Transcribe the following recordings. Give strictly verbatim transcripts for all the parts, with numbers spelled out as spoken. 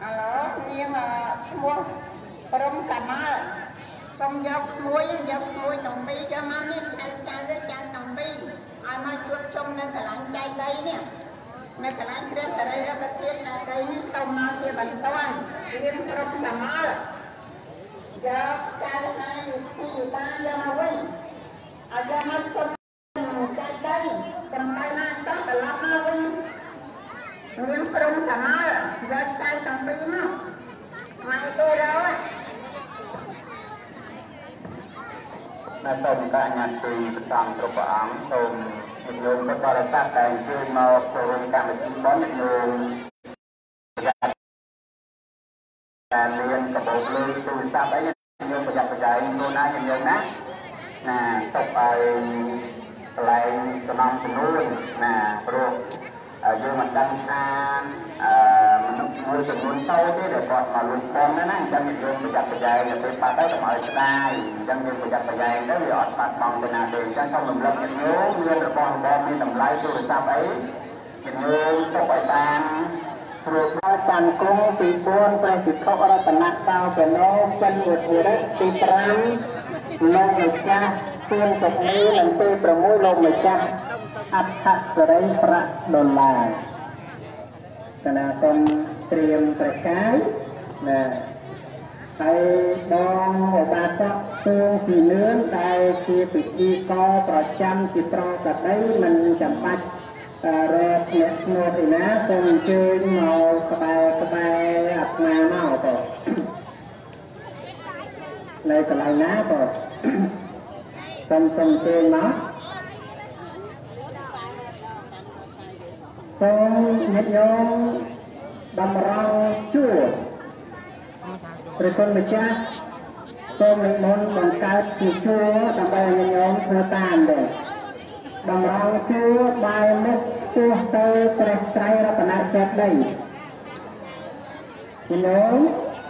Alo, nhưng mà mua rong cà má xong dọc muối dọc muối nồng bi cho má nít ăn chay với chay nồng bi ai mà chuột xong nên phải làm chay đây nè nên phải làm cái này đây là cái là đây nít xong mà kia bánh toan riêng rong cà má dọc chay này thì ta ra quay ở ra mắt xong chay đây cầm tay na tóc là lắm na quay riêng rong cà má dọc chay nồng bi mà mai tôi đâu á Tôm cả nhà tùy tầm của bảng tôm mình luôn có to là sát đầy chơi màu tôm cả một chín bón mình luôn là liền cả bộ lưới tùy sát đấy nhưng mà dọc dài luôn ai nhìn nhận nè nè tóc bài lại tôm nòng tôm nuôi nè rồi dưới mặt đăng xa nuôi tôm nuôi sâu chứ để còn mà luôn con đó nè chân mình luôn dọc dài là tôi bắt tới mọi tay chân mình phải dập dài đó thì họ bắt bằng cái nào để cho xong mình lập mình nhớ nguyên là con bom đi tầm lái tôi sao ấy mình nhớ trong bài tàng rồi có tàn cung thì buôn phải chỉ có ở tận nát sao để nó chân một người đấy thì trắng lông người cha xuyên sọc ní lần tưប្រមួយលោកម្ចាស់អដ្ឋសរិយប្រាក់ដុល្លារគណៈសូមត្រៀមប្រកាយណាហើយដងឧបាសកទួងពីនឿនដែលជាពិធីកប្រចាំជាប្រកដីមិនចាំបាច់រកអ្នកស្នូតឯណាសូមអញ្ជើញមកក្បែរក្បែរអាត្មាមកទៅនៅកន្លែងណាទៅសូមសូមអញ្ជើញមកសូមញាតិញោមបំរុងជួបព្រះគុណម្ចាស់សូមនិមន្តបង្កើតជាជួរដើម្បីញញោមធ្វើតាមដែរបំរុងជួរបាយមុខទោះទៅព្រះត្រៃរតនចេតិយញញោម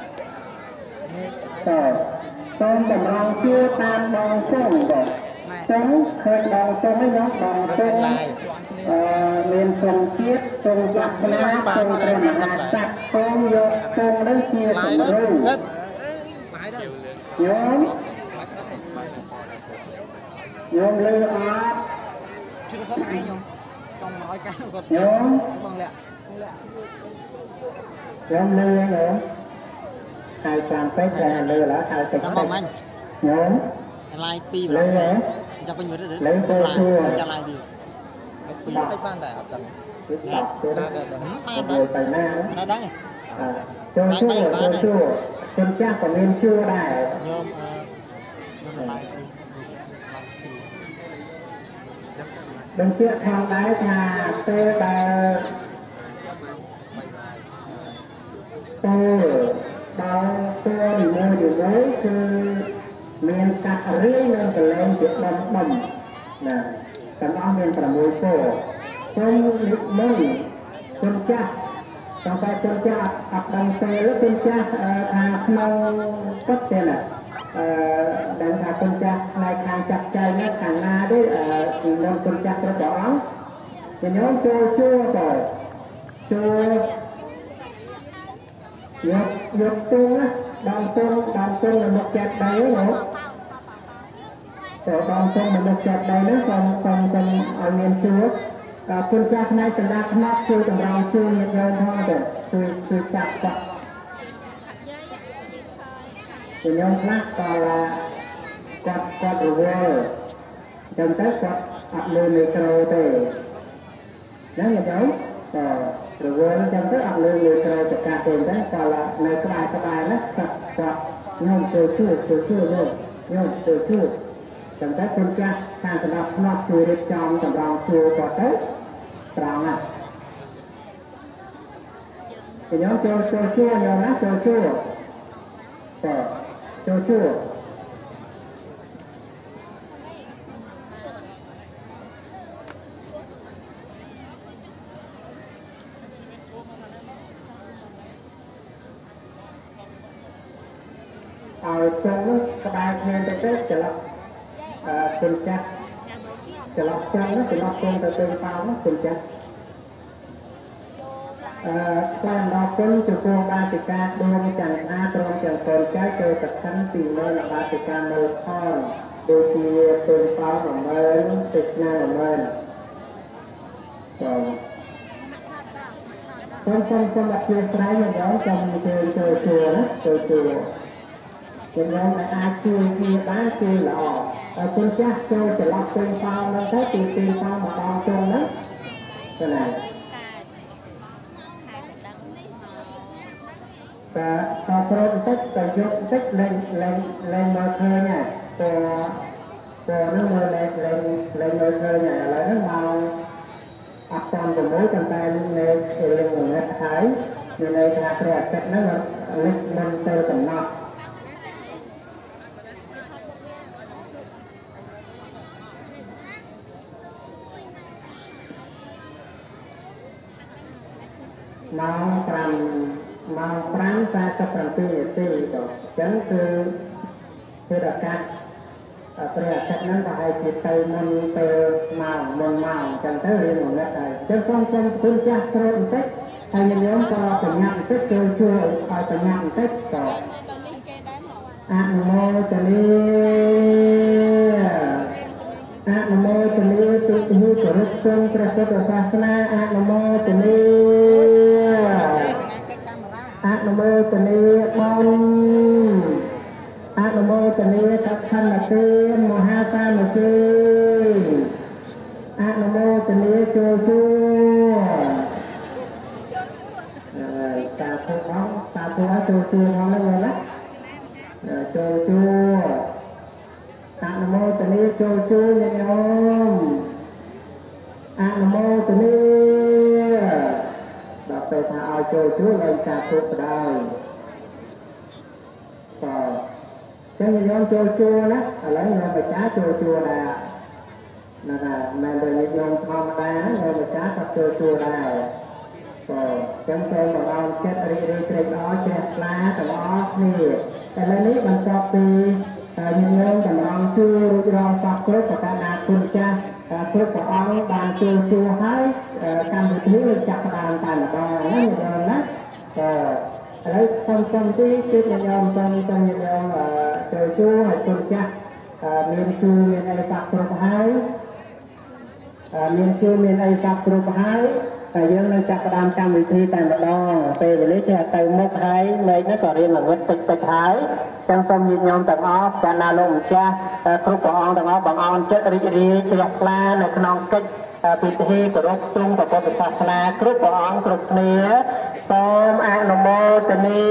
តើសូមបំរុងជួរតាមបងសូមដែរសូមឃើញបងសូមឯនោះបងសូមអឺមានសូមជាតិសូមសាសនាសូមព្រះមហាក្សត្រសូមយកសូមនឹងជាសម្រួលញោមញោមលឺអត់ជួយទៅឯងញោមចង់មកឲ្យកាគាត់ញោមបងលាក់លាក់ញោមលឺញោមហើយចាំពេកតែលឺឡើយហើយពេកបងអញញោមឡាយពីលឺហ៎ចាប់ពេញមើលទៅលឺទៅចាំឡាយទៀតពីទៅបានតែអត់ដឹងបាទទៅទៅណាណាដឹងចូលជួចូលជួជនចាស់ក៏មានជួដែរញោមបញ្ជាក់ផងដែរថាពេលដែលទៅដល់ពេលមួយមួយគឺមានកាត់រៀងនិងកលែងជាដំដំណាទាំងអស់មានប្រាំមួយពរសូមនិមន្តជនចាស់តាំងតែជនចាស់អត់ដឹងពេលជនចាស់ថាក្នុងពុតទេណាអឺដែលថាជនចាស់ផ្នែកខាងចាត់ចែងនេះខាងណាទេអឺក្នុងជនចាស់គ្រប់ព្រះអង្គជំនុំចូលជួទៅចូលយកយកទូណាដល់ទូដល់ទូនៅមុខចាត់ដៃនោះទៅដល់ទូនៅមុខចាត់ដៃនោះសូមសូមសូមឲ្យមានជួជនចាស់ផ្នែកចន្ទាខ្នាតជួយតម្រង់ជួយញាតិញោមផងទៅជួយជួយចាប់ចាប់ជំនុំខ្លះក៏គាត់គាត់រវល់ចឹងទៅគាត់អត់លើមីក្រូទេហ្នឹងញាតិញោមក៏រវល់ចឹងទៅអត់លើមីក្រូចកាទេតែគាត់នៅក្បែរក្បែរណាគាត់គាត់ញោមជួយជួយជួយជួយញោមញោមជួយជួយចឹងទៅជនចាស់ខាងកណ្ដាប់ខ្នាតជួយរៀបចំតម្រង់ជួយគាត់ទៅត្រង់ណាញោមចូលចូលជួយញោមណាចូលជួយតើចូលជួយឲ្យចុងនោះក្បែរគ្នាទៅទៅច្រឡប់អឺជនចាស់ច្រឡប់ចុងនោះច្រឡប់ចុងទៅទៅប៉ោនោះជនចាស់អความดอกคุณจะพวกบาติกาดวงจันทร์ตรงจังคนใจเจอกับชั้นปีเมื่อบาติกาเมื่อพ่อดูชีเป็นเป้าของเมื่อติดหน้าของเมื่อคนคนคนแบบเพื่อใช้อย่างเดียวจำเจอเจอชัวนะเจอชัวเป็นยังไงอาชีพที่บ้านคือหล่อคุณจ้าเจอจะรับเป็นเป้าแล้วได้ตีเป็นเป้ามาตอนตรงนะก็ไหนแต่พอโปรติกแต่ยกติกเล่นเล่นเล่นมาเธอเนี่ยตัวตัวนั่งเลยเล่นเล่นเล่นมาเธอเนี่ยอะไรนั่งมาอัดตามกับมวยกันไปในเรื่องของนักขายอยู่ในทางเรียกติกนั่งเล่นมันเจอกันนอกน้องปรำน้องปรำตาจะปรำปีตีต่อฉันคือคือดักการเปรียบจากนั้นก็ให้จิตใจมันเติมเมาเมืองเมาจังเท่าเรื่องของนักไอ้เจ้าความจำคุณจะโปรดเต็กให้ยังย้อนก็สัญญาณเต็กช่วยช่วยคอยสัญญาณเต็กต่ออะโมจะเลี้ยอะโมจะเลี้ยติหิกรุษงพระพุทธศาสนาอะโมจะเลี้ยอะโมจะเลี้ยบนอะโมจะเลี้ยสัพพันธ์เตมมหาสามเกอะโมจะเลี้ยโจชูตาผู้ท้องตาผู้ว่าโจชูท้องแล้วไงล่ะโจชูอะโมจะเลี้ยโจชูยังไงอะโมจะเลี้ยเราไปทาเอาโจชูเลยตาผู้ได้ต่อฉันยอมโจชัวนะอะไรยอมไปจ้าโจชัวได้นะครับแม่โดยยอมทำได้นะยอมไปจ้ากับโจชัวได้ก็ฉันเคยบอกเอาเช็ดรีรีเช็ดล้อเช็ดล้าแต่ล้อนี่แต่ละนี้มันก็ปียังยอมแต่ลองชื่อรองฝักครุกกับการนาคุณจ้าครุกกับอ้องบานโจชัวให้การดูที่จับประดานตาหน้านั่นยอมนะก็แล้วคนคนที่คิดยอมคนคนยอมเจอชู้ให้คนจ้าเมียนชูเมียนไอสักกรุบหายเมียนชูเมียนไอสักกรุบหายแต่ยังในจักรดามจำวิธีแต่ละดองเปย์วิลิจะเติมมุกหายในนักเรียนหลังวัดติดติดหายจังสมยินยอมแต่งออฟการนาลงจ้าครูปองแต่งออฟบางออนเจ็ดริรีเจียกลาในขนมกิจพิธีกรบตรงกับพุทธศาสนาครูปองกรุบเนื้อตอมอนุโมทนี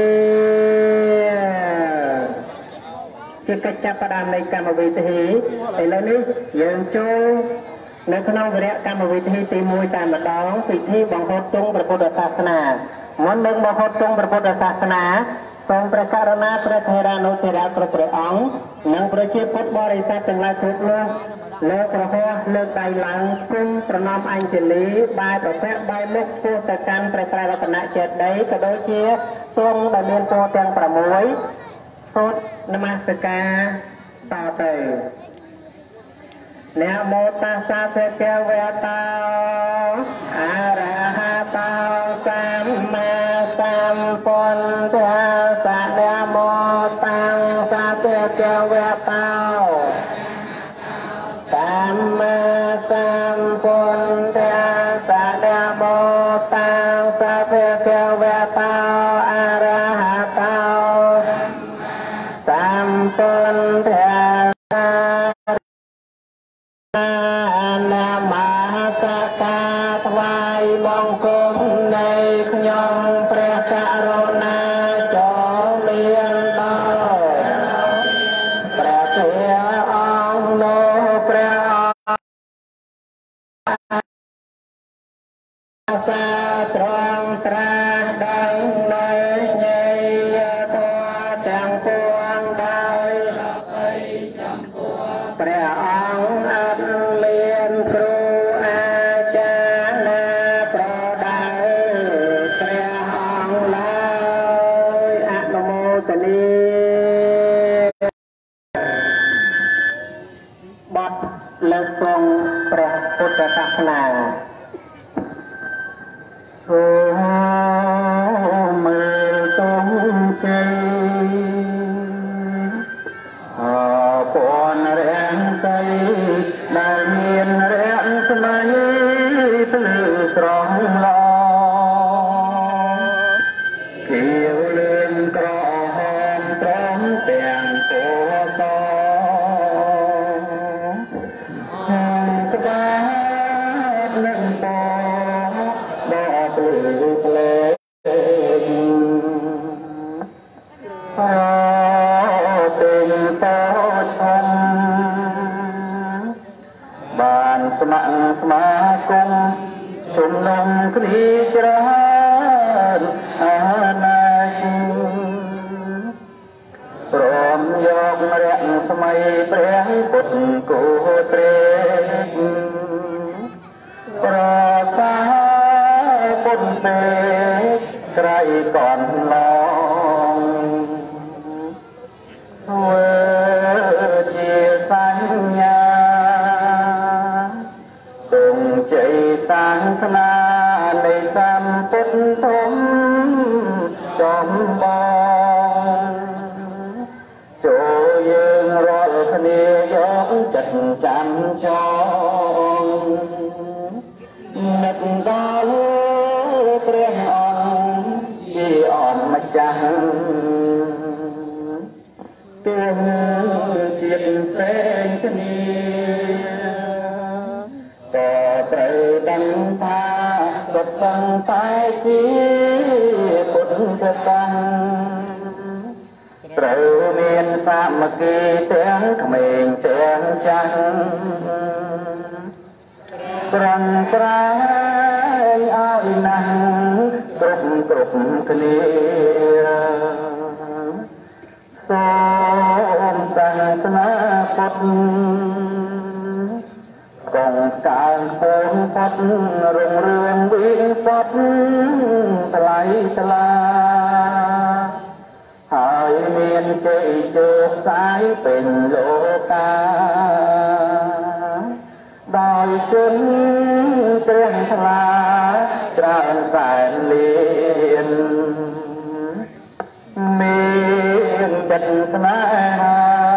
จะกระจับประดานในกรรมวิธีแต่แล้วนี้ยังจูในขนมเรียกกรรมวิธีตีมวยตามมาดองพิธีบังคับตรงประพุทธศาสนามันเดินบังคับตรงประพุทธศาสนาทรงประกาศนาประเทศนุเทระกระเปรองนังประชีพุทธบริษัททั้งหลายทุกโลกเลิกประหัวเลิกใดหลังซึ่งประนอมอัญเชลีบายประเภทใบมุกผู้ตะการประกาศลักษณะเจ็ดได้กระโดดเชี่ยทรงดำเนินตัวเตียงประมวยสดนมัสการต่อไปเนโมตัสสะภะคะวะโตอะระหะโตสัมมาสัมพุทธัสสะนะโมตัสสะภะคะวะโตสัมมาสัมพุทธัสสะนะโมตัสสะภะคะวะโตอะระหะโตสัมพุทธัสสะนะมหสกาถวายบังคมในขยมพระกรุณาจงเมียนโตพระเถรองค์โลพระสาตรองตราดังในในตัวจังปวงได้พระองค์อันเลียนครูอาจารย์โปรดได้พระองค์เลยอนุโมทนีบทเลิกทรงพระพุทธศาสนาชูជាលឿនក្រហមត្រង់ទាំងពណ៌សស្បាតនឹងពណ៌ដ៏ភ្លឺផ្លេកអពេញតធំបានស្ម័គ្រស្មាគមជុំនុំគ្នាច្រើនអាណ័យព្រមយករៈស្មៃព្រះពុទ្ធគោត្រេកប្រសាពុទ្ធពេកក្រៃកនឡងធ្វើជាសញ្ញាទងជ័យសាសនានៃសម្ពុទ្ធធំចំបងចូលយើងរាល់គ្នាយកចិត្តចាំចងនឹកដល់ព្រះអង្គជាអម្ចាស់ទូជាតិផ្សេងគ្នាក៏ត្រូវដឹងថាសុទ្ធសឹងតែជាពុទ្ធសាសនាត្រូវមានសាមគ្គីទាំងក្មេងទាំងចាស់ប្រឹងប្រែងឲ្យណាស់គ្រប់គ្រប់គ្នាសូមសាសនាពុទ្ធកងកាលពងពុទ្ធរុងរឿងវិសុទ្ធថ្លៃថ្លាហើយមានជ័យជោគសាយពេញលោកាដោយជនព្រះថ្លាច្រើនសែនលានមានចិត្តស្នេហា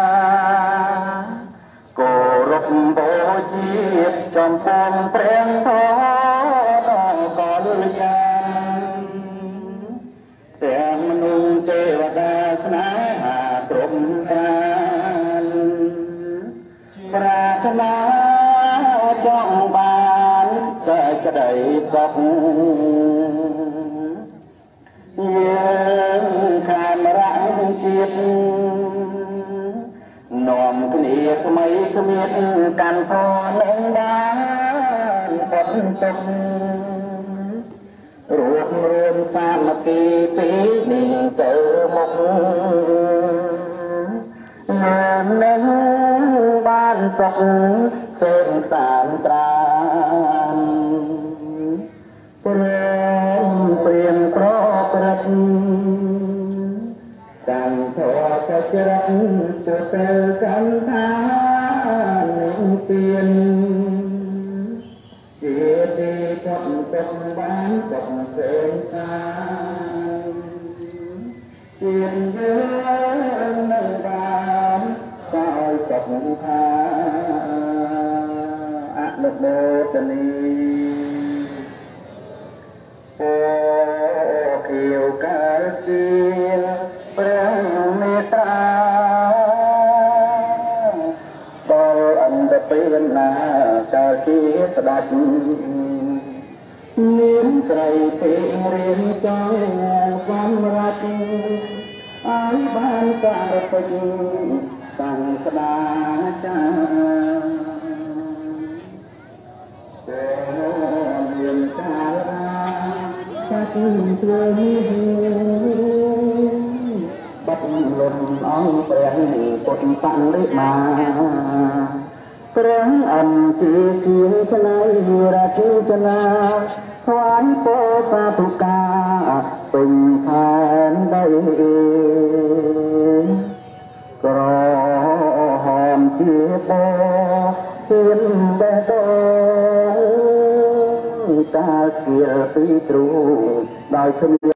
គោរពបូជាចំពោះព្រះធម៌ក៏លឺយ៉ាងទាំងមនុស្សទេវតាស្នេហាគ្រប់កាលប្រាថ្នាចង់បានសេចក្តីសុខយើងខានរៈជាតិនាំគ្នាថ្មីគ្មានកាន់ធននឹងបានផុតទុក្ខរួបរួមសាមគ្គីពីនេះទៅមុខយើងនឹងបានសុខសេងសានត្រានព្រមព្រៀងប្រព្រឹត្តកាន់ធម៌សច្ចរិតជាពេលកាន់ថានឹងទៀនជាទីផុតទុក្ខបានសុខសេងសានជាយើងនឹងបានដោយសុខថាអនុមោទនីអូខៀវកាលជាព្រះមេត្តាដល់អន្តពេលណាកាលជាស្ដេចមានស្រីពេករៀនចង់សម្រាប់ឲ្យបានសារពេចសង្ឃដាចាមានកាលចាត់ធ្វើបាត់លំអង្គព្រះពុទ្ធបលិមាព្រះអង្គជាជាឆ្នៃរជចនាថ្វាយពោសាធុកាពេញផែនដីក្រហមជាបោទៀនបេះដូងតាជាពីទ្រូដោយគ្នា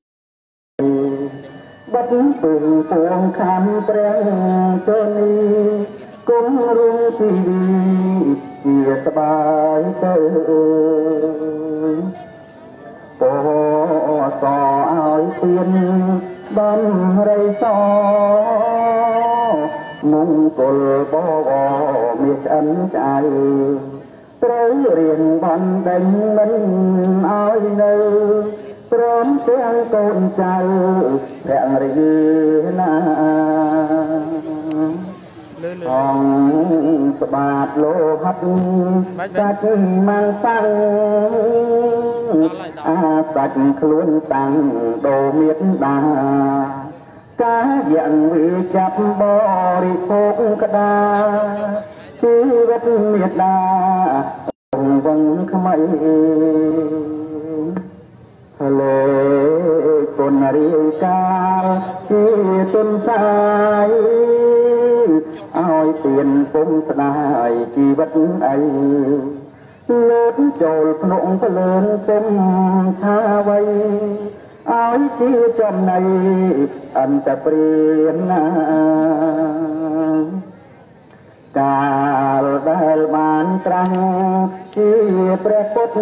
បាត់ពឹងពួងខំព្រះជនីគុំរុងទីជាសបាយទៅពោសឲ្យទៀនបំរៃសមង្គលបវមានឆ្អិនឆ្អៅត្រូវរៀនបណ្ដេញមិនឲ្យនៅព្រមទាំងកូនចៅភរិយាណាអង្គស្បាតលោហិតសាច់ម៉ាំងសាំងអាសាច់ខ្លួនតាំងដូមេត្តាកាយ៉ាងវាចាប់បរិភោគក្តាជីវិតមេត្តាវងខ្មៃលេគុណរាយការជាទុនសាយឲ្យទៀនពុំស្ដាយជីវិតអីលើកចូលភ្នំភ្លើនពុំថាអ្វីឲ្យជាចំណៃអន្តព្រាណាកាលដែលបានត្រាស់ជាព្រះពុទ្ធ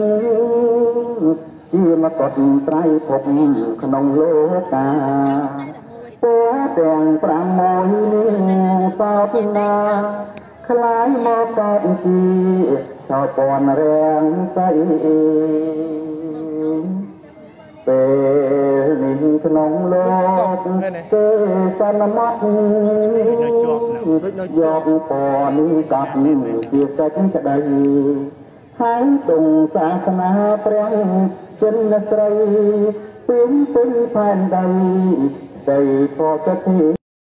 ជាមកតត្រៃភពក្នុងលោកាពោទាំងប្រាំមួយនេះសោតណាคล้ายមកកើតជាចោពនរាំងសៃពេលនេះក្នុងលោកទេសនមត់យកពណ៌នេះកាត់នេះជាសេចក្តីហើយទងសាសនាព្រះចិនស្រីពេញពេញផែនដីដីផសតិ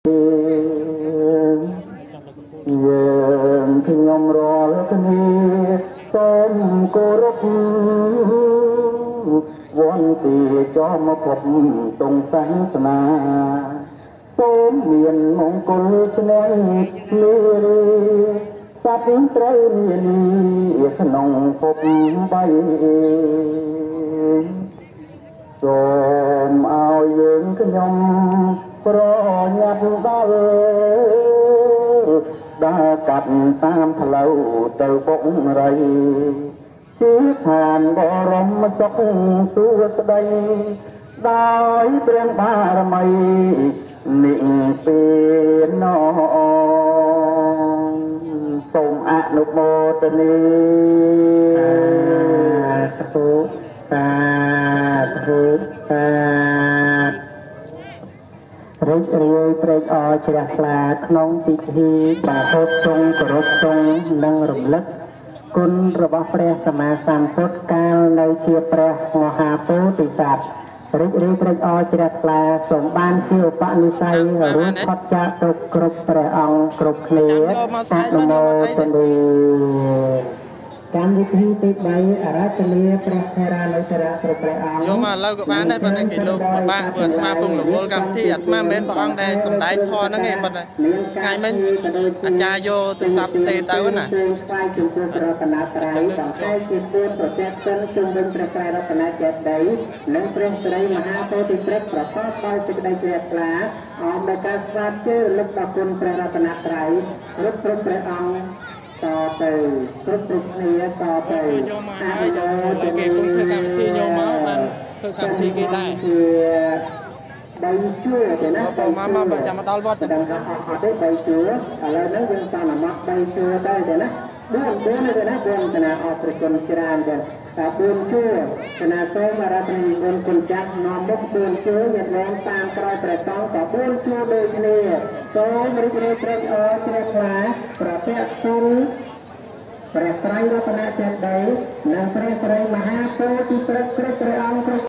យើងខ្ញុំរាល់គ្នាសូមគោរពវន្ទាចមភពទងសាសនាសូមមានមង្គលឈ្នះលារីសត្វត្រូវមានក្នុងភពបីសូមឲ្យយើងខ្ញុំប្រញាប់ដល់ដើរកាត់តាមផ្លូវទៅពុករៃជាឋានបរមសុខសួស្តីដោយព្រះបារមីនិព្វានសូមអនុមោទនាសាធុសាធុសារីករាយត្រេកអរជ្រះថ្លាក្នុងពិធីបាហូតទងគោរពទងនិងរំលឹកគុណរបស់ព្រះសម្មាសម្ពុទ្ធកាលនៅជាព្រះមហាពោធិសត្វរីករាយត្រេកអរជ្រះថ្លាសូមបានជាឧបនិស្ស័យរួចផុតចាកទុក្ខគ្រប់ព្រះអង្គគ្រប់គ្នាអនុមោទនាកម្មវិធីទីបីអរតនីព្រះថេរានុសរៈគ្រប់ព្រះអង្គយកមកឥឡូវក៏បានដែរប៉ុន្តែគេលោកពិបាកព្រោះអាត្មាពងរវល់កម្មវិធីអាត្មាមិនមែនព្រះអង្គដែលសំដែងធម៌ហ្នឹងឯងប៉ុន្តែថ្ងៃមិញអាចារ្យយកទូរស័ព្ទទេទៅណាស្វែងជំនួសរតនត្រ័យបង្ហាញជាគួរប្រតិសិនជុំវិញព្រះត្រៃរតនចេតិយនិងព្រះស្រីមហាពោធិព្រឹកប្រកបដោយសេចក្តីជ្រះថ្លាអមដោយការស្វាគមន៍រលឹកដល់គុណព្រះរតនត្រ័យគ្រប់គ្រប់ព្រះអង្គតទៅគ្រប់គ្រប់គ្នាតទៅអនុមោទនាគេពុំធ្វើកម្មវិធីយកមកបានធ្វើកម្មវិធីគេដែរបីជួរទេណាបងមកមកចាំមកដល់វត្តដល់អត់ទេបីជួរឥឡូវហ្នឹងយើងតាមអាម៉ាក់បីជួរទៅទេណាបួនបួនទេណាបួនគណៈអរគុណច្រើនទេតែបួនជួរគណៈសូមរតនីគុណគុណចាស់នាំមុខបួនជួរញាតិឡើងតាមក្រោយព្រះសង្ឃក៏បួនជួរដូចគ្នាសូមរីករាយត្រេកអរជ្រះថ្លាប្រតិគុណព្រះត្រៃរតនចេតិយនិងព្រះស្រីមហាពោធិព្រឹកគ្រប់ព្រះអង្គ